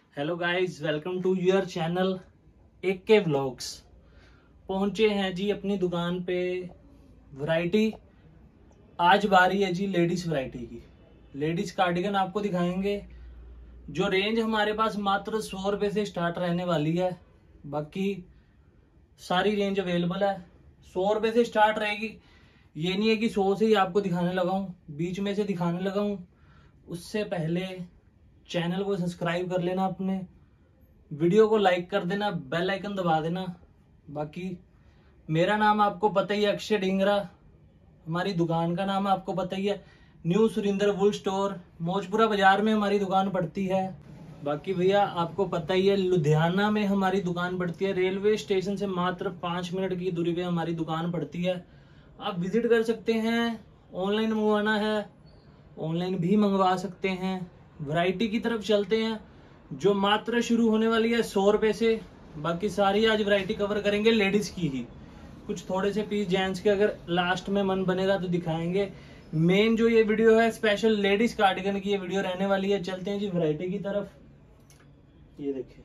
Hello guys, welcome to your channel AK vlogs. पहुंचे हैं जी अपनी दुकान पे। वैरायटी आज बारी है जी लेडीज वैरायटी की। लेडीज कार्डिगन आपको दिखाएंगे। जो रेंज हमारे पास मात्र 100 रुपये से स्टार्ट रहने वाली है। बाकी सारी रेंज अवेलेबल है। 100 रुपये से स्टार्ट रहेगी। ये नहीं है कि 100 से ही आपको दिखाने लगा हूँ, बीच में से दिखाने लगा हूँ। उससे पहले चैनल को सब्सक्राइब कर लेना, अपने वीडियो को लाइक कर देना, बेल आइकन दबा देना। बाकी मेरा नाम आपको पता ही है, अक्षय डिंगरा। हमारी दुकान का नाम आपको पता ही है, new Surinder wool store, Maujpura बाजार में हमारी दुकान पड़ती है। बाकी भैया आपको पता ही है, लुधियाना में हमारी दुकान पड़ती है। रेलवे स्टेशन से मात्र 5 मिनट की दूरी पे हमारी दुकान पड़ती है। आप विजिट कर सकते हैं। ऑनलाइन मंगवाना है, ऑनलाइन भी मंगवा सकते हैं। वैरायटी की तरफ चलते हैं, जो मात्र शुरू होने वाली है 100 रुपये से। बाकी सारी आज वैरायटी कवर करेंगे लेडीज की ही। कुछ थोड़े से पीस जेंट्स के अगर लास्ट में मन बनेगा तो दिखाएंगे। मेन जो ये वीडियो है स्पेशल लेडीज कार्डिगन की ये वीडियो रहने वाली है। चलते हैं जी वैरायटी की तरफ। ये देखिए,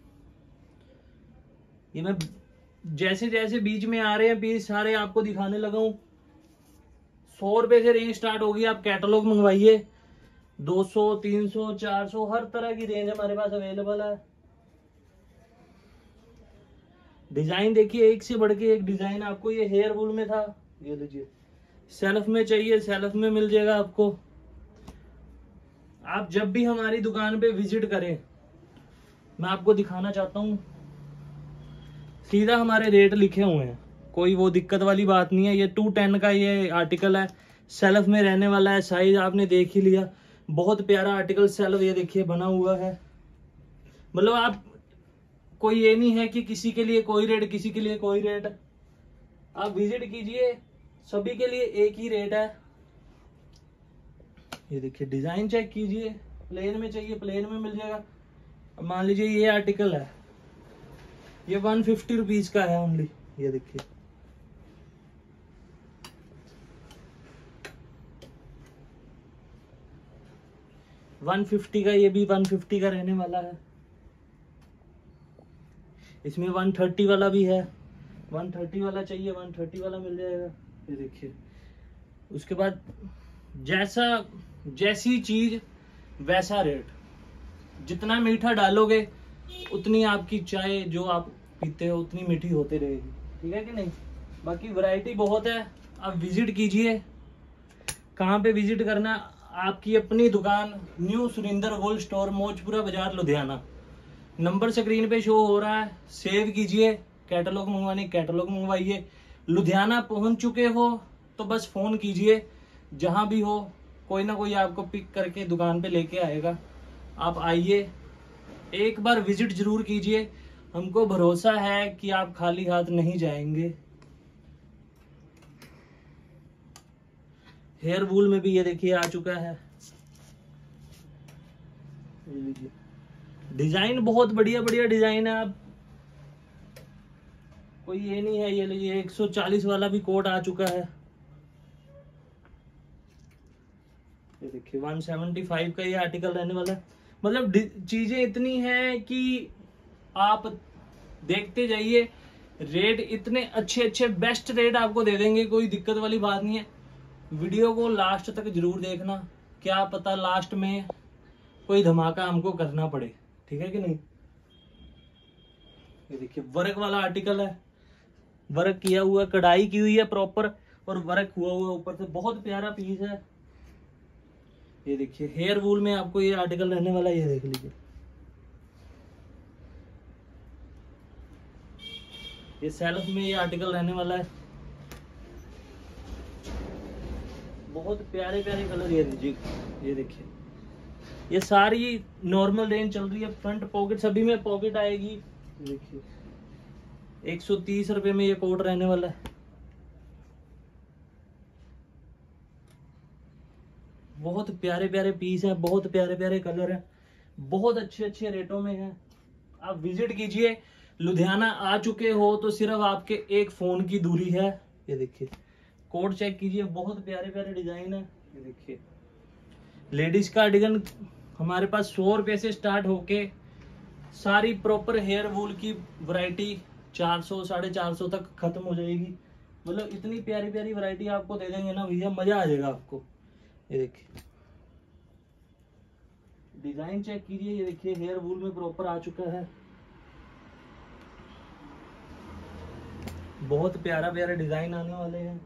ये मैं जैसे जैसे बीच में आ रहे हैं पीस सारे आपको दिखाने लगा हूँ। 100 रुपये से रेंज स्टार्ट होगी। आप कैटलॉग मंगवाइए। 200, 300, 400 हर तरह की रेंज हमारे पास अवेलेबल है। डिजाइन देखिए, एक से बढ़ के एक डिजाइन। आपको ये हेयर वूल में था, ये लीजिए। सेल्फ में चाहिए, सेल्फ में मिल जाएगा आपको। आप जब भी हमारी दुकान पे विजिट करें, मैं आपको दिखाना चाहता हूँ, सीधा हमारे रेट लिखे हुए हैं। कोई वो दिक्कत वाली बात नहीं है। ये 210 का ये आर्टिकल है, सेल्फ में रहने वाला है। साइज आपने देख ही लिया, बहुत प्यारा आर्टिकल सेल्फ ये देखिए बना हुआ है। मतलब आप कोई ये नहीं है कि किसी के लिए कोई रेट, किसी के लिए कोई रेट। आप विजिट कीजिए, सभी के लिए एक ही रेट है। ये देखिए, डिजाइन चेक कीजिए। प्लेन में चाहिए प्लेन में मिल जाएगा। अब मान लीजिए ये आर्टिकल है, ये 150 रुपीज का है ओनली। ये देखिए, $150 का, ये भी 150 का रहने वाला है। इसमें 130 वाला भी है। 130 वाला चाहिए, 130 वाला मिल जाएगा। ये देखिए, उसके बाद जैसी चीज वैसा रेट। जितना मीठा डालोगे उतनी आपकी चाय जो आप पीते हो उतनी मीठी होती रहेगी। ठीक है कि नहीं। बाकी वैरायटी बहुत है, आप विजिट कीजिए। कहाँ पे विजिट करना, आपकी अपनी दुकान new Surinder wool store, Maujpura बाजार, लुधियाना। नंबर स्क्रीन पे शो हो रहा है, सेव कीजिए। कैटलॉग मंगवाने कैटलॉग मंगवाइए। लुधियाना पहुंच चुके हो तो बस फोन कीजिए, जहां भी हो कोई ना कोई आपको पिक करके दुकान पे लेके आएगा। आप आइए, एक बार विजिट जरूर कीजिए। हमको भरोसा है कि आप खाली हाथ नहीं जाएंगे। हेयर वूल में भी ये देखिए आ चुका है। ये लीजिए, डिजाइन बहुत बढ़िया बढ़िया डिजाइन है। आप कोई ये नहीं है। ये लीजिए, 140 वाला भी कोट आ चुका है। ये देखिए, 175 का ये आर्टिकल रहने वाला है। मतलब चीजें इतनी हैं कि आप देखते जाइए। रेट इतने अच्छे अच्छे बेस्ट रेट आपको दे देंगे, कोई दिक्कत वाली बात नहीं है। वीडियो को लास्ट तक जरूर देखना, क्या पता लास्ट में कोई धमाका हमको करना पड़े। ठीक है कि नहीं। ये देखिए, वर्क वाला आर्टिकल है। वर्क किया हुआ, कढ़ाई की हुई है प्रॉपर, और वर्क हुआ हुआ ऊपर से। बहुत प्यारा पीस है। ये देखिए, हेयर वूल में आपको ये आर्टिकल रहने वाला है। ये देख लीजिए, ये सेल्फ में ये आर्टिकल रहने वाला है। बहुत प्यारे प्यारे कलर। ये लीजिए, ये देखिए, ये सारी नॉर्मल रेंज चल रही है। फ्रंट पॉकेट, सभी में पॉकेट आएगी। देखिए, 130 रुपए में ये कोट रहने वाला है। बहुत प्यारे प्यारे पीस है, बहुत प्यारे प्यारे कलर है, बहुत अच्छे अच्छे रेटों में है। आप विजिट कीजिए। लुधियाना आ चुके हो तो सिर्फ आपके एक फोन की दूरी है। ये देखिए, कोट चेक कीजिए, बहुत प्यारे प्यारे डिजाइन है। ये देखिए, लेडीज कार्डिगन हमारे पास 100 रुपये से स्टार्ट होके सारी प्रॉपर हेयर वूल की वैरायटी 400 450 तक खत्म हो जाएगी। मतलब इतनी प्यारी प्यारी वैरायटी आपको दे देंगे ना भैया, मजा आ जाएगा आपको। ये देखिए डिजाइन चेक कीजिए, ये देखिए हेयर वूल में प्रॉपर आ चुका है। बहुत प्यारा प्यारा डिजाइन आने वाले हैं।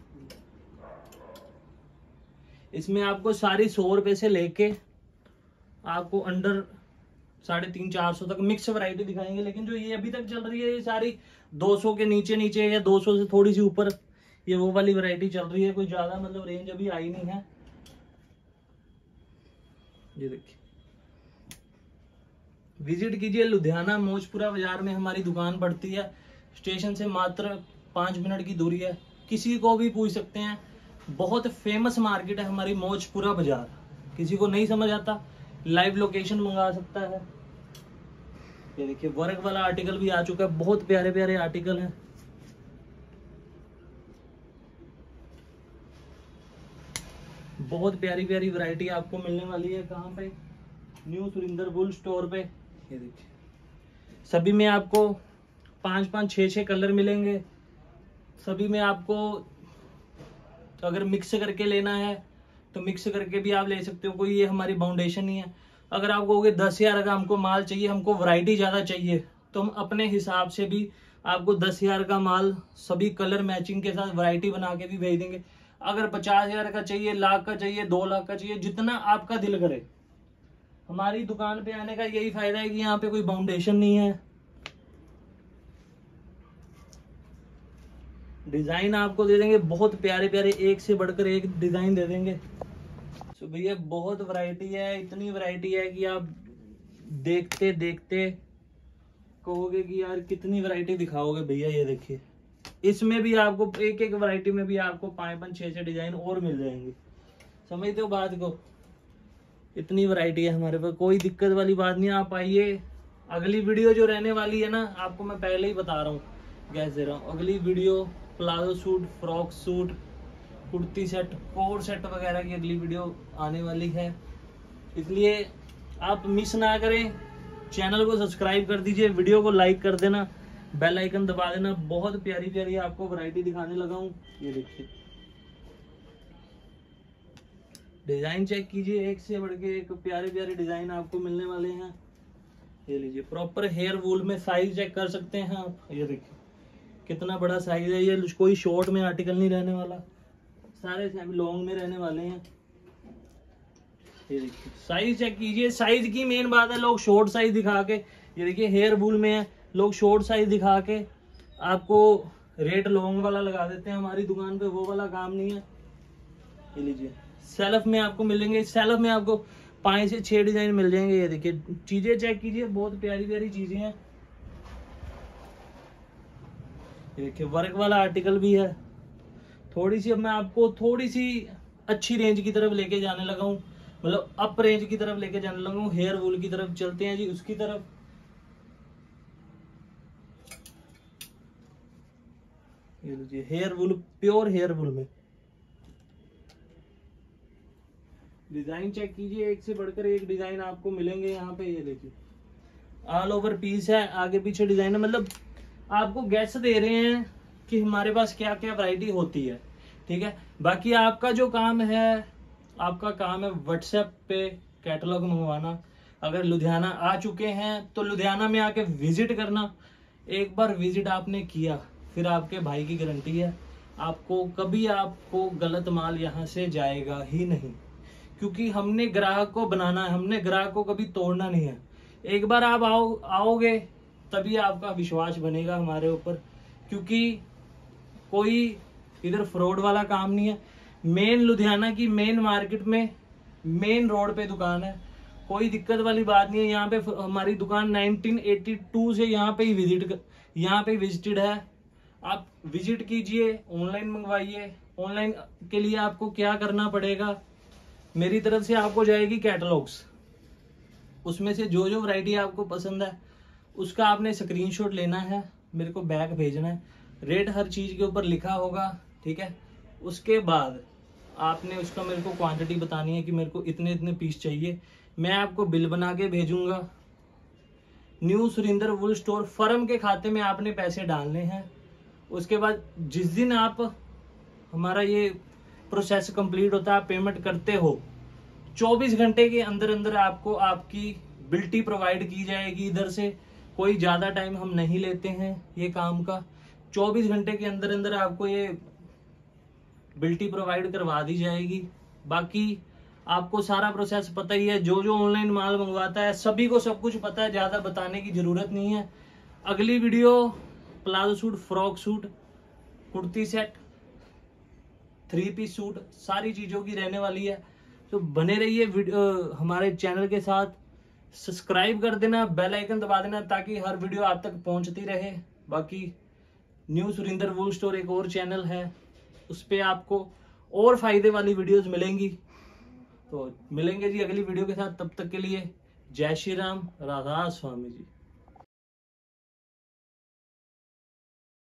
इसमें आपको सारी 100 रुपए से लेके आपको अंडर 350 400 तक मिक्स वैरायटी दिखाएंगे। लेकिन जो ये अभी तक चल रही है ये सारी 200 के नीचे नीचे या 200 से थोड़ी सी ऊपर, ये वो वाली वैरायटी चल रही है। कोई ज्यादा मतलब रेंज अभी आई नहीं है। ये देखिए विजिट कीजिए, लुधियाना मौजपुरा बाजार में हमारी दुकान पड़ती है। स्टेशन से मात्र 5 मिनट की दूरी है। किसी को भी पूछ सकते हैं, बहुत फेमस मार्केट है हमारी मौजपुरा बाजार। किसी को नहीं समझ आता लाइव लोकेशन मंगा सकता है। ये देखिए वर्क वाला आर्टिकल भी आ चुका है, बहुत प्यारे प्यारे आर्टिकल हैं। बहुत प्यारी प्यारी वैरायटी आपको मिलने वाली है। कहाँ पे? न्यू सुरिंदर बुल स्टोर पे। ये देखिए सभी में आपको 5 6 कलर मिलेंगे। सभी में आपको अगर मिक्स करके लेना है तो मिक्स करके भी आप ले सकते हो। कोई ये हमारी बाउंडेशन नहीं है। अगर आप कहोगे 10,000 का हमको माल चाहिए, हमको वैरायटी ज़्यादा चाहिए, तो हम अपने हिसाब से भी आपको 10,000 का माल सभी कलर मैचिंग के साथ वैरायटी बना के भी भेज देंगे। अगर 50,000 का चाहिए, लाख का चाहिए, 2 लाख का चाहिए, जितना आपका दिल करे। हमारी दुकान पे आने का यही फायदा है कि यहाँ पे कोई बाउंडेशन नहीं है। डिजाइन आपको दे देंगे बहुत प्यारे प्यारे, एक से बढ़कर एक डिजाइन दे देंगे। तो भैया बहुत वैरायटी है, इतनी वैरायटी है कि आप देखते देखते कहोगे कि यार कितनी वैरायटी दिखाओगे भैया। ये देखिए इसमें भी आपको एक एक वैरायटी में भी आपको 5 6 डिजाइन और मिल जाएंगे। समझते हो बात को? इतनी वैरायटी है हमारे पास, कोई दिक्कत वाली बात नहीं। आप आइए। अगली वीडियो जो रहने वाली है ना, आपको मैं पहले ही बता रहा हूँ, गैस दे रहा हूँ। अगली video palazzo suit, frock suit, kurti set, coat set वगैरह की अगली वीडियो आने वाली है। इसलिए आप मिस ना करें। चैनल को सब्सक्राइब कर दीजिए, वीडियो को लाइक कर देना, बेल आइकन दबा देना। बहुत प्यारी प्यारी आपको वैरायटी दिखाने लगा हूँ। ये देखिए डिजाइन चेक कीजिए, एक से बढ़ के एक प्यारे प्यारे डिजाइन आपको मिलने वाले हैं। ये लीजिए प्रॉपर हेयर वूल में साइज चेक कर सकते हैं आप। ये देखिए कितना बड़ा साइज है। ये कोई शॉर्ट में आर्टिकल नहीं रहने वाला, सारे लॉन्ग में रहने वाले हैं। ये देखिए साइज चेक कीजिए। साइज की मेन बात है, लोग शॉर्ट साइज दिखा के, ये देखिए हेयर वूल में है, लोग शॉर्ट साइज दिखा के आपको रेट लॉन्ग वाला लगा देते हैं। हमारी दुकान पे वो वाला काम नहीं है। ये लीजिए सेल्फ में आपको मिलेंगे, सेल्फ में आपको 5 से 6 डिजाइन मिल जाएंगे। ये देखिए चीजें चेक कीजिए, बहुत प्यारी प्यारी चीजें हैं। ये देखिए वर्क वाला आर्टिकल भी है। थोड़ी सी अब मैं आपको थोड़ी सी अच्छी रेंज की तरफ लेके जाने लगा हूँ, मतलब अप रेंज की तरफ लेके जाने लगा हूँ। हेयर वूल की तरफ चलते हैं जी, उसकी तरफ। ये लीजिए hair wool, pure hair wool में डिजाइन चेक कीजिए, एक से बढ़कर एक डिजाइन आपको मिलेंगे यहाँ पे। ये देखिए ऑल ओवर पीस है, आगे पीछे डिजाइन है। मतलब आपको गैस दे रहे हैं कि हमारे पास क्या क्या वैरायटी होती है, ठीक है। बाकी आपका जो काम है, आपका काम है व्हाट्सएप पे कैटलॉग मंगवाना। अगर लुधियाना आ चुके हैं तो लुधियाना में आके विजिट करना। एक बार विजिट आपने किया फिर आपके भाई की गारंटी है, आपको कभी आपको गलत माल यहाँ से जाएगा ही नहीं। क्योंकि हमने ग्राहक को बनाना है, हमने ग्राहक को कभी तोड़ना नहीं है। एक बार आप आओगे तभी आपका विश्वास बनेगा हमारे ऊपर। क्योंकि कोई इधर फ्रॉड वाला काम नहीं है। मेन लुधियाना की मेन मार्केट में मेन रोड पे दुकान है, कोई दिक्कत वाली बात नहीं है। यहाँ पे हमारी दुकान 1982 से यहाँ पे ही विजिटेड है। आप विजिट कीजिए, ऑनलाइन मंगवाइए। ऑनलाइन के लिए आपको क्या करना पड़ेगा, मेरी तरफ से आपको जाएगी कैटलॉग्स, उसमें से जो जो वैरायटी आपको पसंद है उसका आपने स्क्रीनशॉट लेना है, मेरे को बैक भेजना है। रेट हर चीज के ऊपर लिखा होगा, ठीक है। उसके बाद आपने उसका मेरे को क्वांटिटी बतानी है कि मेरे को इतने इतने पीस चाहिए। मैं आपको बिल बना के भेजूंगा। New Surinder wool store firm के खाते में आपने पैसे डालने हैं। उसके बाद जिस दिन आप हमारा ये प्रोसेस कंप्लीट होता है, आप पेमेंट करते हो, 24 घंटे के अंदर अंदर आपको आपकी बिल्टी प्रोवाइड की जाएगी। इधर से कोई ज्यादा टाइम हम नहीं लेते हैं ये काम का। 24 घंटे के अंदर अंदर आपको ये बिल्टी प्रोवाइड करवा दी जाएगी। बाकी आपको सारा प्रोसेस पता ही है, जो जो ऑनलाइन माल मंगवाता है सभी को सब कुछ पता है, ज्यादा बताने की जरूरत नहीं है। अगली video palazzo suit, frock suit, kurti set, 3 piece suit, सारी चीजों की रहने वाली है। तो बने रहिए हमारे चैनल के साथ, सब्सक्राइब कर देना, बेल आइकन दबा देना ताकि हर वीडियो आप तक पहुंचती रहे। बाकी न्यू सुरिंदर वुल स्टोर एक और चैनल है, उस पे आपको और फायदे वाली वीडियोस मिलेंगी। तो मिलेंगे जी अगली वीडियो के साथ, तब तक के लिए जय श्री राम, राधा स्वामी जी।